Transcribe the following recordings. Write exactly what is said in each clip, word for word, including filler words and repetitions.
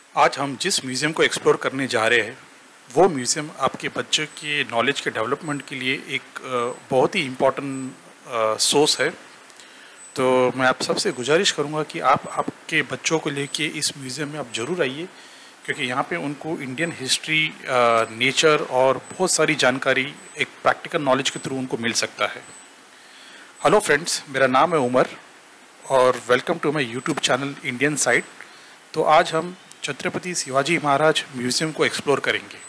आज हम जिस म्यूज़ियम को एक्सप्लोर करने जा रहे हैं वो म्यूज़ियम आपके बच्चे के नॉलेज के डेवलपमेंट के लिए एक अ, बहुत ही इम्पोर्टेंट सोर्स है। तो मैं आप सबसे गुजारिश करूंगा कि आप आपके बच्चों को लेके इस म्यूज़ियम में आप ज़रूर आइए, क्योंकि यहाँ पे उनको इंडियन हिस्ट्री, नेचर और बहुत सारी जानकारी एक प्रैक्टिकल नॉलेज के थ्रू उनको मिल सकता है। हेलो फ्रेंड्स, मेरा नाम है उमर और welcome to my YouTube channel Indian side. तो आज हम छत्रपति शिवाजी महाराज म्यूज़ियम को एक्सप्लोर करेंगे।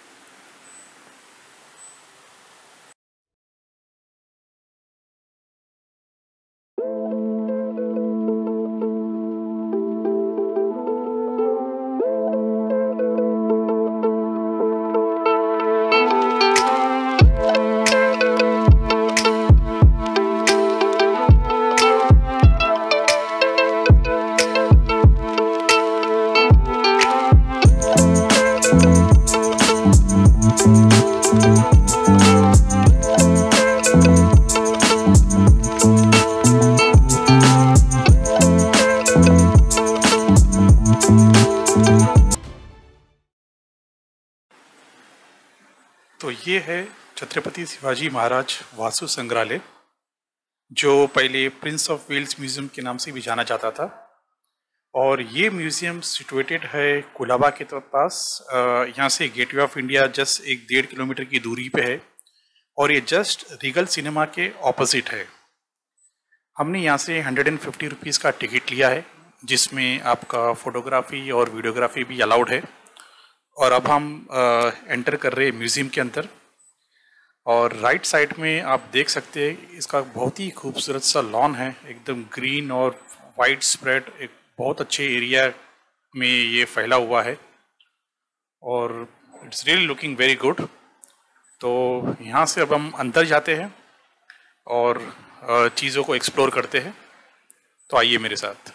तो ये है छत्रपति शिवाजी महाराज वास्तु संग्रहालय, जो पहले प्रिंस ऑफ वेल्स म्यूज़ियम के नाम से भी जाना जाता था। और ये म्यूज़ियम सिचुएटेड है कोलाबा के तो पास। अ, यहाँ से गेटवे ऑफ इंडिया जस्ट एक डेढ़ किलोमीटर की दूरी पे है और ये जस्ट रीगल सिनेमा के ऑपोजिट है। हमने यहाँ से हंड्रेड एंड फिफ्टी रुपीज़ का टिकट लिया है, जिसमें आपका फोटोग्राफी और वीडियोग्राफी भी अलाउड है। और अब हम एंटर कर रहे हैं म्यूज़ियम के अंदर। और राइट साइड में आप देख सकते हैं इसका बहुत ही खूबसूरत सा लॉन है, एकदम ग्रीन और वाइड स्प्रेड, एक बहुत अच्छे एरिया में ये फैला हुआ है और it's really looking very good. तो यहाँ से अब हम अंदर जाते हैं और चीज़ों को एक्सप्लोर करते हैं। तो आइए मेरे साथ।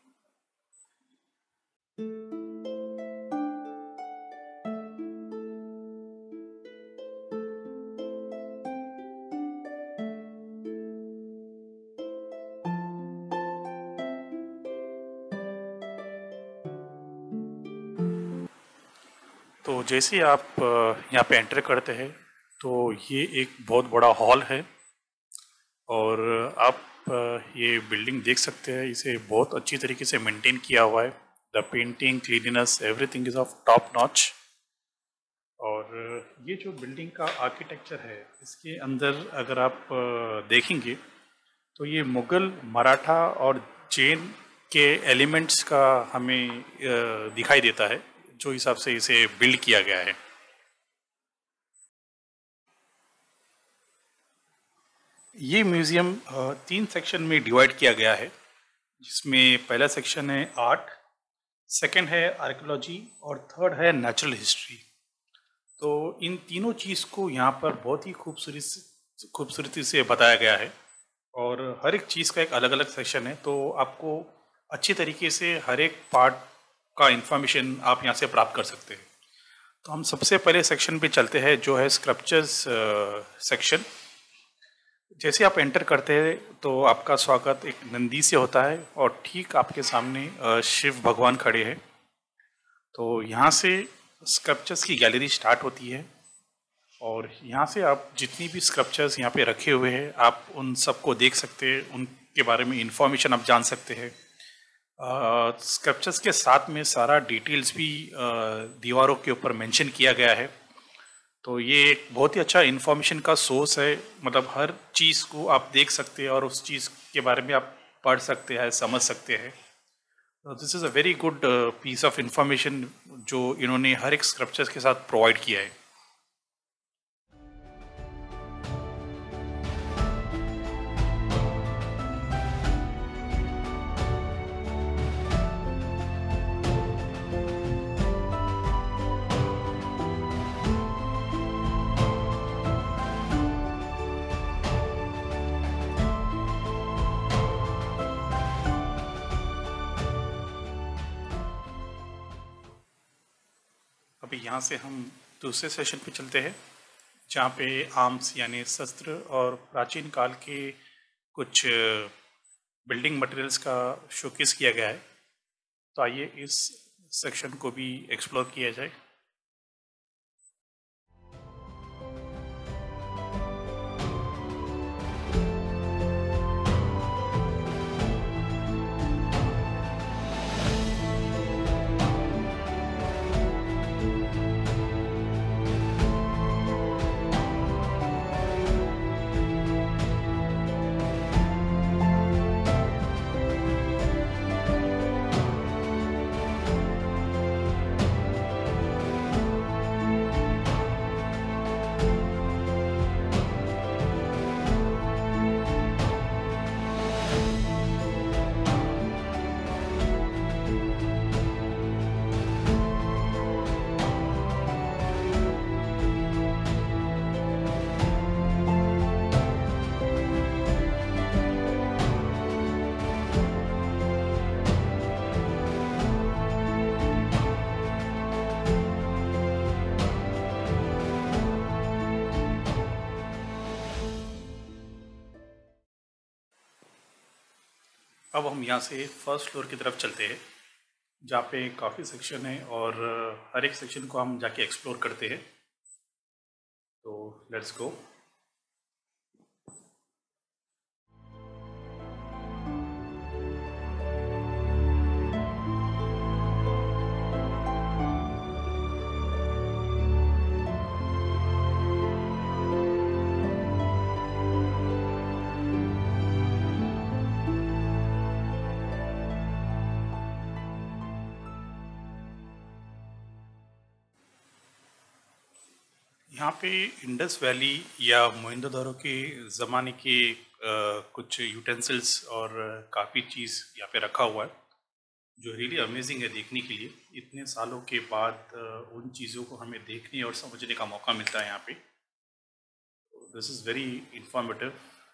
तो जैसे आप अ, यहाँ पे एंटर करते हैं तो ये एक बहुत बड़ा हॉल है और आप अ, ये बिल्डिंग देख सकते हैं। इसे बहुत अच्छी तरीके से मेंटेन किया हुआ है। The painting, cleanliness, everything is of top notch. और ये जो बिल्डिंग का आर्किटेक्चर है, इसके अंदर अगर आप अ, देखेंगे तो ये मुगल, मराठा और जैन के एलिमेंट्स का हमें अ, दिखाई देता है, जो हिसाब से इसे बिल्ड किया गया है। ये म्यूज़ियम अ, तीन सेक्शन में डिवाइड किया गया है, जिसमें पहला सेक्शन है आर्ट, सेकंड है आर्कियोलॉजी और थर्ड है नेचुरल हिस्ट्री। तो इन तीनों चीज़ को यहाँ पर बहुत ही खूबसूरती से खूबसूरती से बताया गया है और हर एक चीज़ का एक अलग अलग सेक्शन है। तो आपको अच्छी तरीके से हर एक पार्ट का इंफॉर्मेशन आप यहाँ से प्राप्त कर सकते हैं। तो हम सबसे पहले सेक्शन पे चलते हैं, जो है स्क्रप्चर्स सेक्शन। जैसे आप एंटर करते हैं तो आपका स्वागत एक नंदी से होता है और ठीक आपके सामने अ, शिव भगवान खड़े हैं। तो यहाँ से स्क्रप्चर्स की गैलरी स्टार्ट होती है और यहाँ से आप जितनी भी स्क्रप्चर्स यहाँ पे रखे हुए हैं, आप उन सबको देख सकते हैं, उनके बारे में इंफॉर्मेशन आप जान सकते हैं। स्क्रप्चर्स के साथ में सारा डिटेल्स भी अ, दीवारों के ऊपर मेंशन किया गया है। तो ये एक बहुत ही अच्छा इन्फॉर्मेशन का सोर्स है, मतलब हर चीज़ को आप देख सकते हैं और उस चीज़ के बारे में आप पढ़ सकते हैं, समझ सकते हैं। This is a very good piece of information जो इन्होंने हर एक स्क्रप्चर्स के साथ प्रोवाइड किया है। अभी यहाँ से हम दूसरे सेशन पे चलते हैं, जहाँ पे आर्म्स यानी शस्त्र और प्राचीन काल के कुछ बिल्डिंग मटेरियल्स का शोकेस किया गया है। तो आइए इस सेक्शन को भी एक्सप्लोर किया जाए। अब हम यहाँ से फर्स्ट फ्लोर की तरफ चलते हैं, जहाँ पे काफ़ी सेक्शन है और हर एक सेक्शन को हम जाके एक्सप्लोर करते हैं। तो लेट्स गो। यहाँ पे इंडस वैली या मोइंदोदरो के ज़माने के आ, कुछ यूटेंसिल्स और काफ़ी चीज़ यहाँ पे रखा हुआ है, जो रियली अमेजिंग है देखने के लिए। इतने सालों के बाद आ, उन चीज़ों को हमें देखने और समझने का मौका मिलता है यहाँ पे। This is very informative.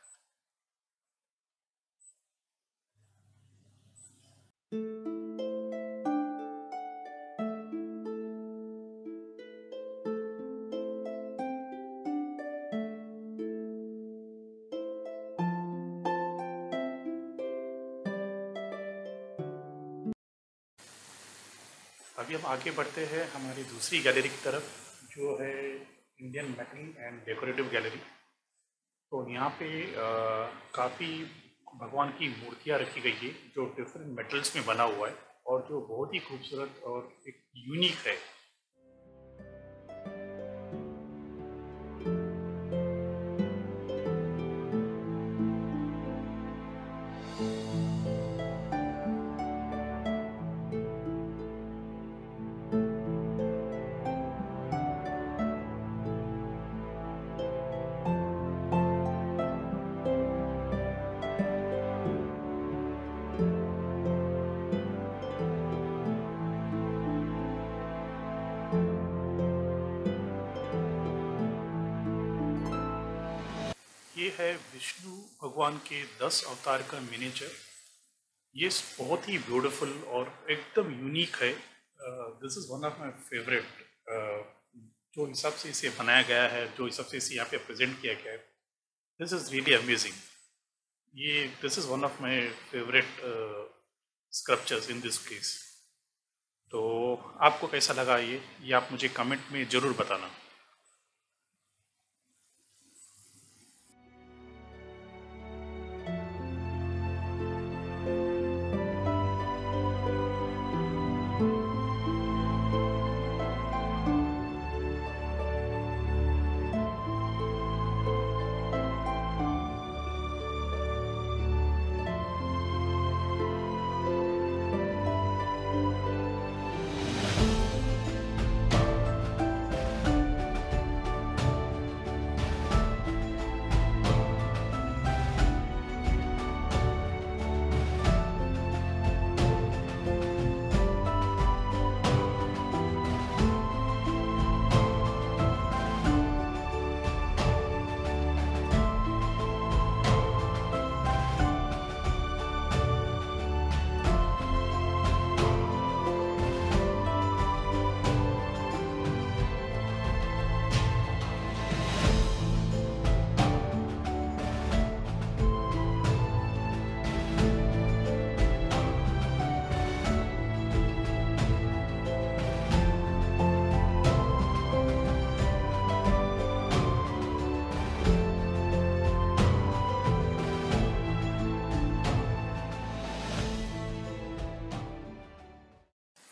अभी हम आगे बढ़ते हैं हमारी दूसरी गैलरी की तरफ, जो है Indian metal and decorative gallery. तो यहाँ पे काफ़ी भगवान की मूर्तियाँ रखी गई है, जो डिफरेंट मेटल्स में बना हुआ है और जो बहुत ही खूबसूरत और एक यूनिक है। ये है विष्णु भगवान के दस अवतार का मिनिएचर। ये बहुत ही ब्यूटीफुल और एकदम यूनिक है। This is one of my favourite. जो हिसाब से इसे बनाया गया है, जो हिसाब से इसे यहाँ पे प्रेजेंट किया गया है, दिस इज़ रियली अमेजिंग। ये this is one of my favourite sculptures in this place. तो आपको कैसा लगा ये ये आप मुझे कमेंट में ज़रूर बताना।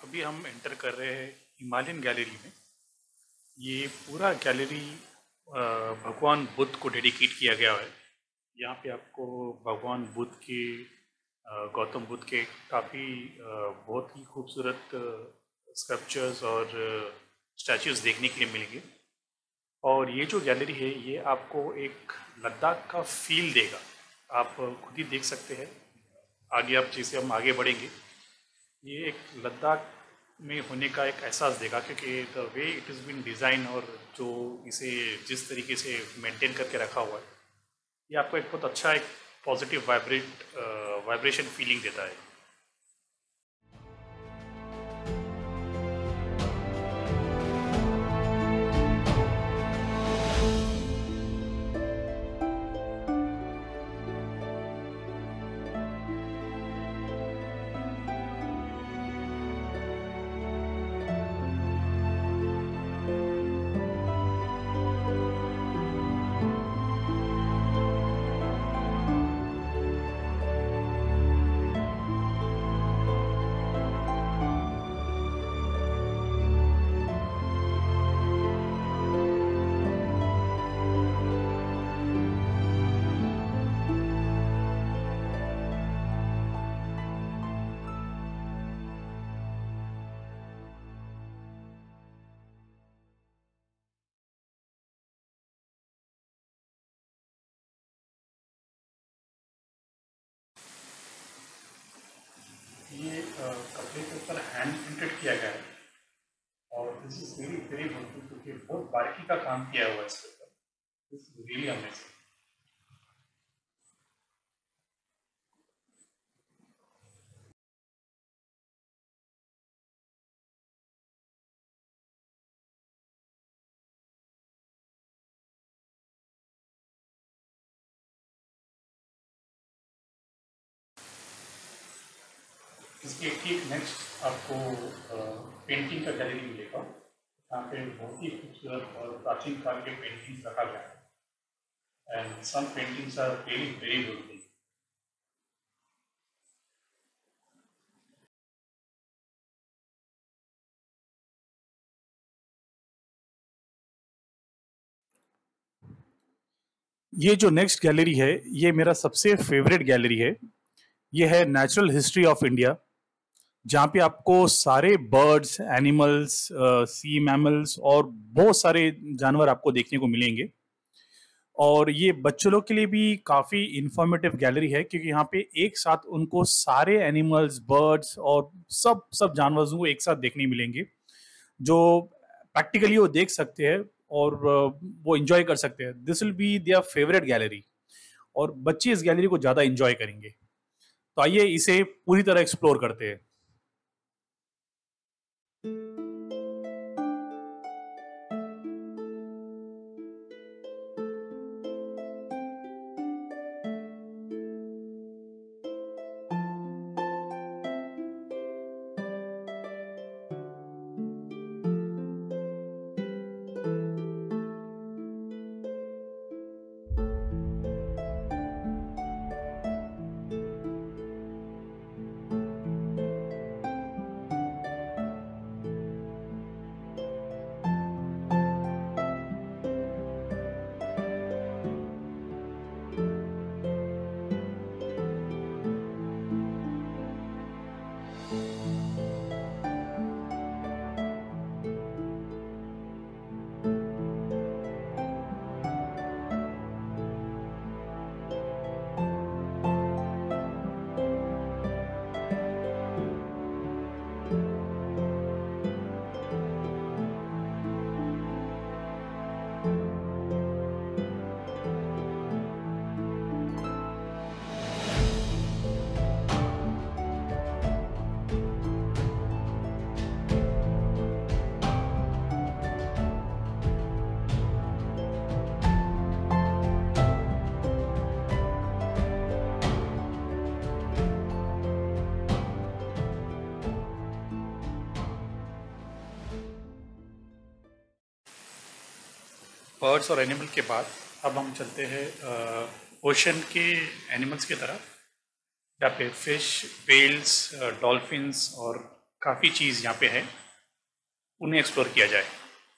अभी हम एंटर कर रहे हैं हिमालयन गैलरी में। ये पूरा गैलरी भगवान बुद्ध को डेडिकेट किया गया है। यहाँ पे आपको भगवान बुद्ध के अ, गौतम बुद्ध के काफ़ी बहुत ही खूबसूरत स्कल्पचर्स और स्टैचूज देखने के लिए मिलेंगे। और ये जो गैलरी है ये आपको एक लद्दाख का फील देगा। आप खुद ही देख सकते हैं आगे, आप जैसे हम आगे बढ़ेंगे ये एक लद्दाख में होने का एक एहसास देगा, क्योंकि the way it is been design और जो इसे जिस तरीके से मेंटेन करके रखा हुआ है ये आपको एक बहुत अच्छा एक पॉजिटिव वाइब्रेट वाइब्रेशन फीलिंग देता है। ये अ, कपड़े के ऊपर हैंड प्रिंटेड किया गया है और this is very very beautiful, क्योंकि बहुत बारीकी का काम किया हुआ है इसके ऊपर। This is really amazing. इसके ठीक नेक्स्ट आपको पेंटिंग का गैलरी मिलेगा। यहाँ पे बहुत ही खूबसूरत और प्राचीन काल के पेंटिंग्स रखा गया है and some paintings are very very beautiful. ये जो नेक्स्ट गैलरी है ये मेरा सबसे फेवरेट गैलरी है। ये है नेचुरल हिस्ट्री ऑफ इंडिया, जहाँ पे आपको सारे बर्ड्स, एनिमल्स, सी मैमल्स और बहुत सारे जानवर आपको देखने को मिलेंगे। और ये बच्चों लोग के लिए भी काफ़ी इंफॉर्मेटिव गैलरी है, क्योंकि यहाँ पे एक साथ उनको सारे एनिमल्स, बर्ड्स और सब सब जानवरों को एक साथ देखने मिलेंगे, जो प्रैक्टिकली वो देख सकते हैं और अ, वो इंजॉय कर सकते हैं। This will be their favourite gallery और बच्चे इस गैलरी को ज़्यादा इंजॉय करेंगे। तो आइए इसे पूरी तरह एक्सप्लोर करते हैं। बर्ड्स और एनिमल के बाद अब हम चलते हैं ओशन के एनिमल्स की तरफ, जहाँ पे फिश, वेल्स, डॉल्फिन्स और काफ़ी चीज़ यहाँ पे है, उन्हें एक्सप्लोर किया जाए।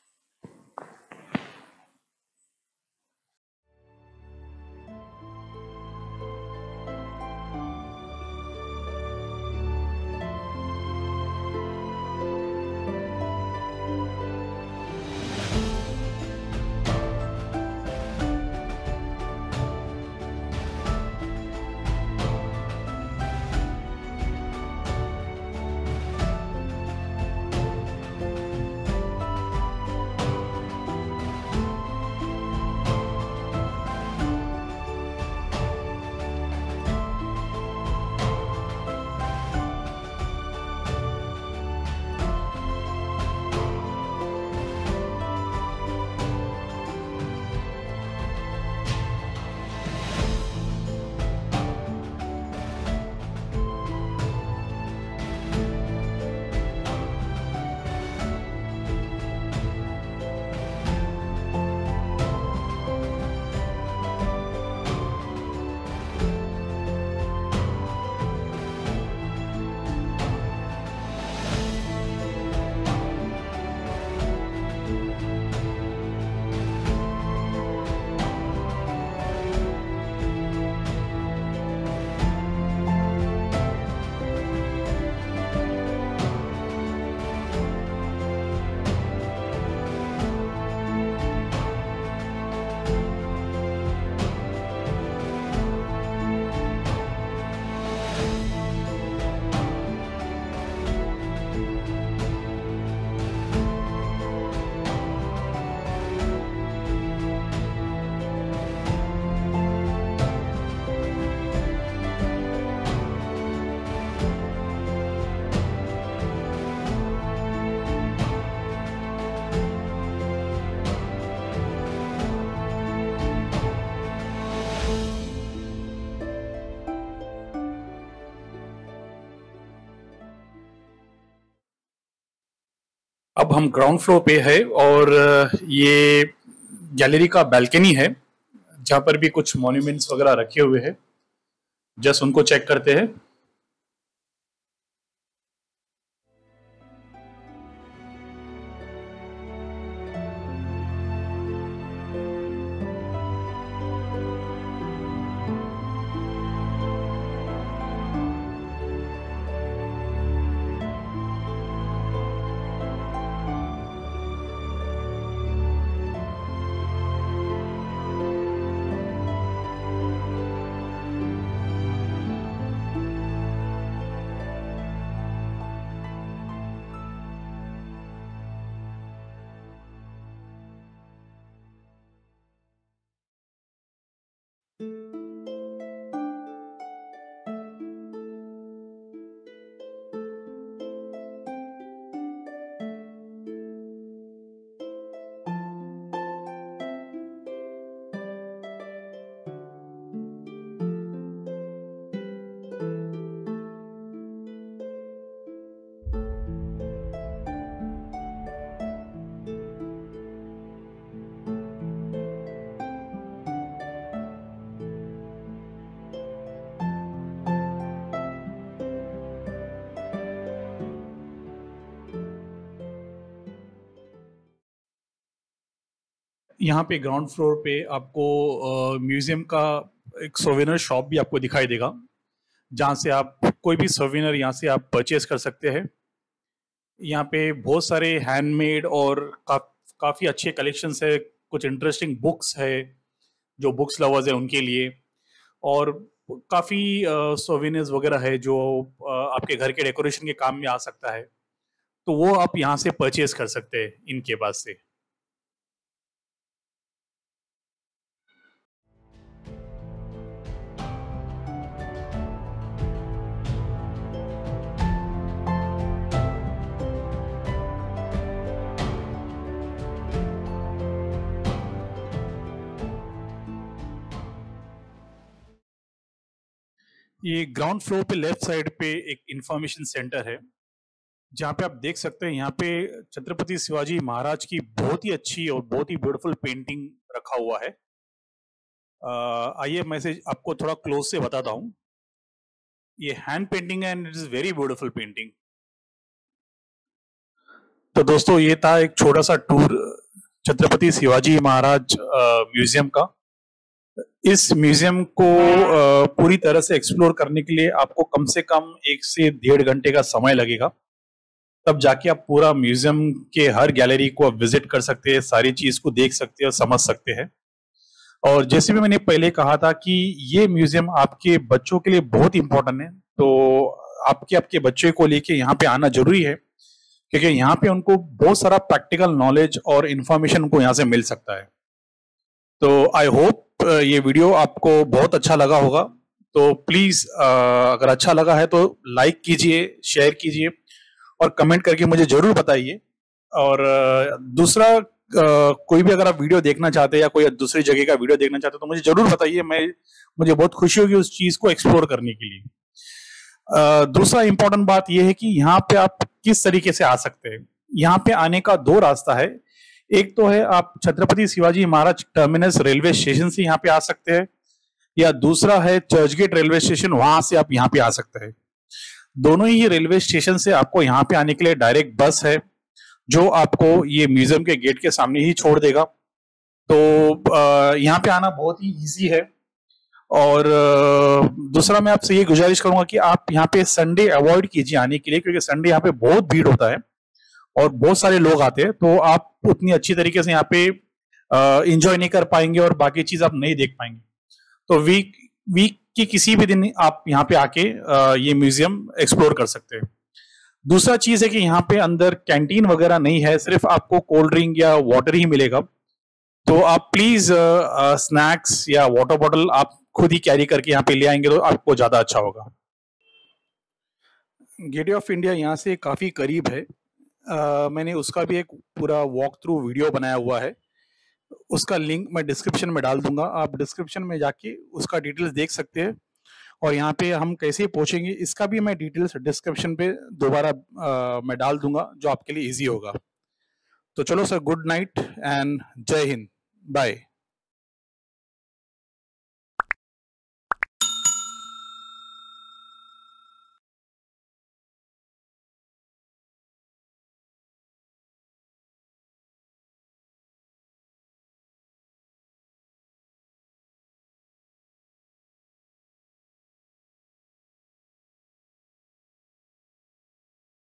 अब हम ग्राउंड फ्लोर पे है और ये गैलरी का बैल्कनी है जहाँ पर भी कुछ मॉन्यूमेंट्स वगैरह रखे हुए हैं, जस्ट उनको चेक करते हैं। यहाँ पे ग्राउंड फ्लोर पे आपको म्यूजियम का एक सोवेनियर शॉप भी आपको दिखाई देगा, जहाँ से आप कोई भी सोवेनियर यहाँ से आप परचेज कर सकते हैं। यहाँ पे बहुत सारे हैंडमेड और का, काफ़ी अच्छे कलेक्शंस है, कुछ इंटरेस्टिंग बुक्स है जो बुक्स लवर्स है उनके लिए, और काफ़ी सोवेनियर्स वगैरह है जो आ, आपके घर के डेकोरेशन के काम में आ सकता है, तो वो आप यहाँ से परचेज कर सकते हैं इनके पास से। ये ग्राउंड फ्लोर पे लेफ्ट साइड पे एक इंफॉर्मेशन सेंटर है, जहाँ पे आप देख सकते हैं यहाँ पे छत्रपति शिवाजी महाराज की बहुत ही अच्छी और बहुत ही ब्यूटीफुल पेंटिंग रखा हुआ है। आइए मैं से आपको थोड़ा क्लोज से बताता हूँ। ये हैंड पेंटिंग है and it is very beautiful painting. तो दोस्तों ये था एक छोटा सा टूर छत्रपति शिवाजी महाराज म्यूजियम का। इस म्यूजियम को अ, पूरी तरह से एक्सप्लोर करने के लिए आपको कम से कम एक से डेढ़ घंटे का समय लगेगा। तब जाके आप पूरा म्यूजियम के हर गैलरी को आप विजिट कर सकते हैं, सारी चीज को देख सकते हैं और समझ सकते हैं। और जैसे भी मैंने पहले कहा था कि ये म्यूजियम आपके बच्चों के लिए बहुत इंपॉर्टेंट है, तो आपके आपके बच्चे को लेके यहाँ पे आना जरूरी है, क्योंकि यहाँ पे उनको बहुत सारा प्रैक्टिकल नॉलेज और इंफॉर्मेशन उनको यहाँ से मिल सकता है। तो आई होप ये वीडियो आपको बहुत अच्छा लगा होगा। तो प्लीज अगर अच्छा लगा है तो लाइक कीजिए, शेयर कीजिए और कमेंट करके मुझे जरूर बताइए। और दूसरा, कोई भी अगर आप वीडियो देखना चाहते हैं या कोई दूसरी जगह का वीडियो देखना चाहते हैं तो मुझे जरूर बताइए। मैं मुझे बहुत खुशी होगी उस चीज को एक्सप्लोर करने के लिए। Uh, दूसरा इंपॉर्टेंट बात यह है कि यहाँ पे आप किस तरीके से आ सकते हैं। यहाँ पे आने का दो रास्ता है। एक तो है आप Chhatrapati Shivaji Maharaj terminus railway station से यहाँ पे आ सकते हैं, या दूसरा है चर्चगेट रेलवे स्टेशन, वहां से आप यहाँ पे आ सकते हैं। दोनों ही रेलवे स्टेशन से आपको यहाँ पे आने के लिए डायरेक्ट बस है जो आपको ये म्यूजियम के गेट के सामने ही छोड़ देगा। तो यहाँ पे आना बहुत ही इजी है। और दूसरा मैं आपसे ये गुजारिश करूंगा कि आप यहाँ पे संडे अवॉइड कीजिए आने के लिए, क्योंकि संडे यहाँ पे बहुत भीड़ होता है और बहुत सारे लोग आते हैं, तो आप उतनी अच्छी तरीके से यहाँ पे एंजॉय नहीं कर पाएंगे और बाकी चीज आप नहीं देख पाएंगे। तो वीक वीक की किसी भी दिन आप यहाँ पे आके ये म्यूजियम एक्सप्लोर कर सकते हैं। दूसरा चीज है कि यहाँ पे अंदर कैंटीन वगैरह नहीं है, सिर्फ आपको कोल्ड ड्रिंक या वाटर ही मिलेगा। तो आप प्लीज स्नैक्स या वाटर बॉटल आप खुद ही कैरी करके यहाँ पे ले आएंगे तो आपको ज्यादा अच्छा होगा। गेटवे ऑफ इंडिया यहाँ से काफी करीब है। uh, मैंने उसका भी एक पूरा वॉक थ्रू वीडियो बनाया हुआ है, उसका लिंक मैं डिस्क्रिप्शन में डाल दूंगा। आप डिस्क्रिप्शन में जाके उसका डिटेल्स देख सकते हैं। और यहाँ पे हम कैसे पहुंचेंगे इसका भी मैं डिटेल्स डिस्क्रिप्शन पे दोबारा मैं डाल दूंगा, जो आपके लिए इजी होगा। तो चलो सर, गुड नाइट एंड जय हिंद, बाय।